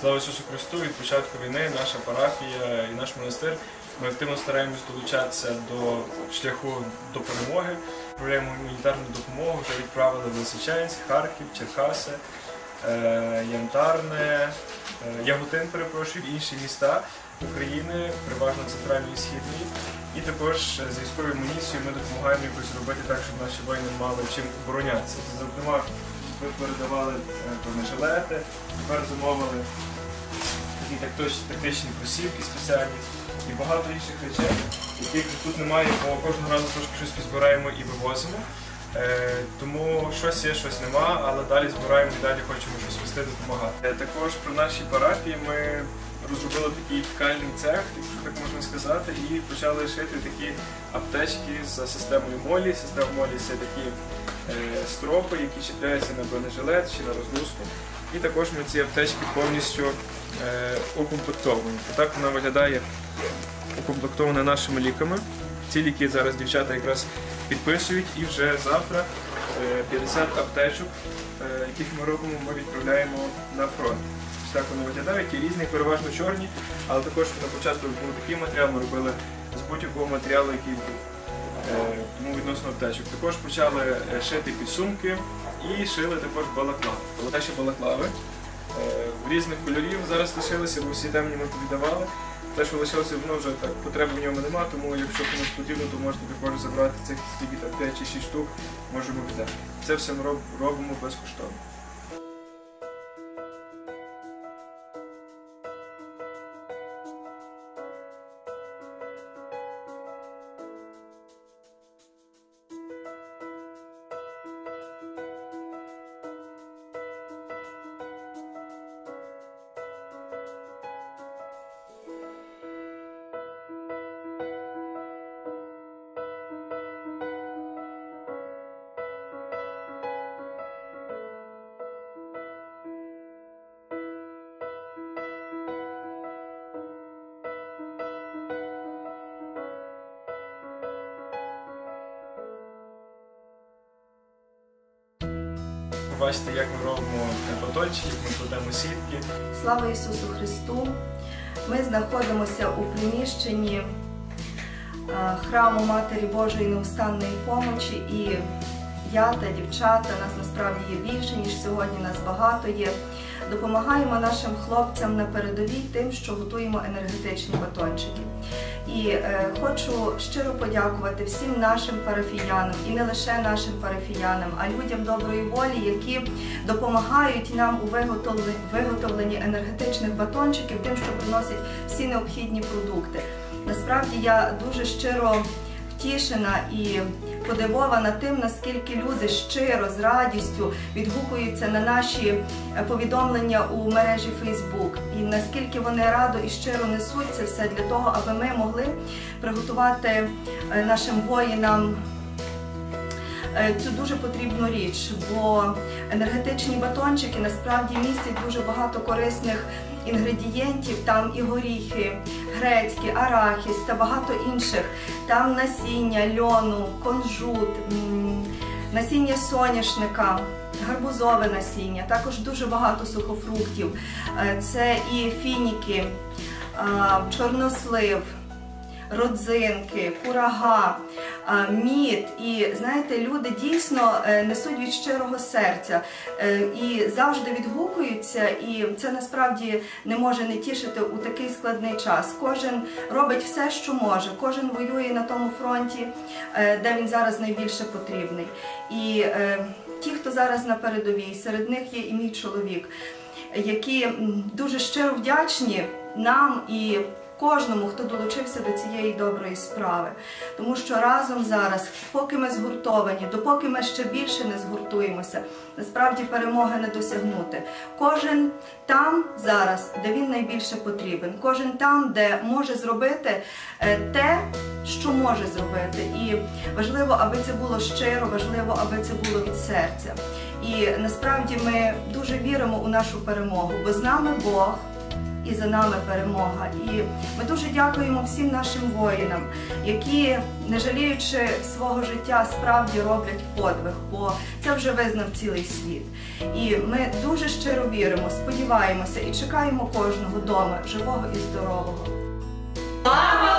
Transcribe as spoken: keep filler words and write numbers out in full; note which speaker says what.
Speaker 1: Слава Ісусу Христу! Від початку війни наша парафія і наш монастир, ми активно стараємось долучатися до шляху до перемоги. Відправляємо гуманітарну допомогу, вже відправили в Лисичанськ, Харків, Черкаси, Янтарне, Яготин, перепрошую, в інші міста України, переважно центральної і східної. І також з військовою амуніцією ми допомагаємо якось робити так, щоб наші воїни мали чим оборонятися. Зокрема, ми передавали бронежилети, тепер замовили такі тактичні кросівки спеціальні і багато інших речей, яких тут немає, бо кожного разу трошки щось підзбираємо і вивозимо. Е, тому щось є, щось нема, але далі збираємо і далі хочемо щось вести, допомагати. Е, також при нашій парафії ми розробили такий ткальний цех, якщо так можна сказати, і почали шити такі аптечки за системою молі. Система молі – це такі е, стропи, які чіпляються на бронежилет чи на розгрузку. І також ми ці аптечки повністю е, укомплектовуємо. Так вона виглядає укомплектована нашими ліками. Ці ліки зараз дівчата якраз підписують, і вже завтра п'ятдесят аптечок, яких ми робимо, ми відправляємо на фронт. Ось так вони виглядають, і різні, переважно чорні, але також на початку був такий матеріал, ми робили з будь-якого матеріалу, який був. Тому відносно аптечок. Також почали шити підсумки і шили також балаклави. Наші балаклави різних кольорів зараз лишилися, бо всі темні ми повіддавали. Те, що лишилося, воно вже так, потреби в ньому немає, тому якщо комусь потрібно, то можете також забрати цих скільки там п'ять чи шість штук, можемо віддати. Це все ми робимо безкоштовно. Бачите, як ми робимо батончики, як ми кладемо сітки.
Speaker 2: Слава Ісусу Христу! Ми знаходимося у приміщенні храму Матері Божої Неустанної Помочі, і я та дівчата, нас насправді є більше, ніж сьогодні, нас багато є. Допомагаємо нашим хлопцям на передовій тим, що готуємо енергетичні батончики. І е, хочу щиро подякувати всім нашим парафіянам, і не лише нашим парафіянам, а людям доброї волі, які допомагають нам у виготовленні, виготовленні енергетичних батончиків, тим, що приносять всі необхідні продукти. Насправді я дуже щиро втішена і подивована тим, наскільки люди щиро, з радістю відгукуються на наші повідомлення у мережі Фейсбук. І наскільки вони радо і щиро несуть це все для того, аби ми могли приготувати нашим воїнам цю дуже потрібну річ. Бо енергетичні батончики насправді містять дуже багато корисних інгредієнтів, там і горіхи, грецькі, арахіс та багато інших. Там насіння льону, кунжут, насіння соняшника, гарбузове насіння, також дуже багато сухофруктів. Це і фініки, чорнослив, родзинки, курага, мід. І, знаєте, люди дійсно несуть від щирого серця і завжди відгукуються, і це насправді не може не тішити у такий складний час. Кожен робить все, що може, кожен воює на тому фронті, де він зараз найбільше потрібний. І ті, хто зараз на передовій, серед них є і мій чоловік, які дуже щиро вдячні нам і кожному, хто долучився до цієї доброї справи. Тому що разом зараз, поки ми згуртовані, допоки ми ще більше не згуртуємося, насправді перемоги не досягнути. Кожен там зараз, де він найбільше потрібен. Кожен там, де може зробити те, що може зробити. І важливо, аби це було щиро, важливо, аби це було від серця. І насправді ми дуже віримо у нашу перемогу, бо з нами Бог, і за нами перемога. І ми дуже дякуємо всім нашим воїнам, які, не жаліючи свого життя, справді роблять подвиг, бо це вже визнав цілий світ. І ми дуже щиро віримо, сподіваємося і чекаємо кожного дома, живого і здорового.
Speaker 3: Слава